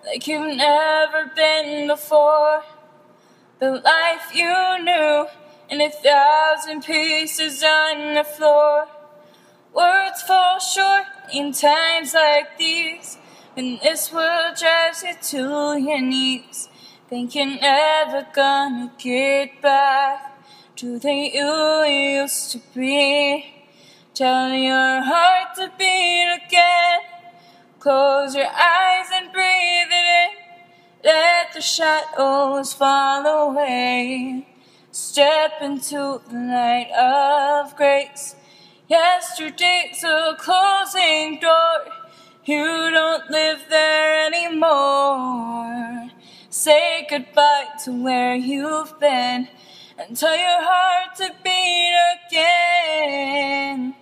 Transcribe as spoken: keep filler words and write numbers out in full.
like you've never been before. The life you knew in a thousand pieces on the floor. Words fall short in times like these, when this world drives you to your knees. Think you're never gonna get back to the you used to be. Tell your heart to beat again. Close your eyes and breathe it in. Let the shadows fall away. Step into the light of grace. Yesterday's a closing door. You don't live there anymore. Say goodbye to where you've been and tell your heart to beat again.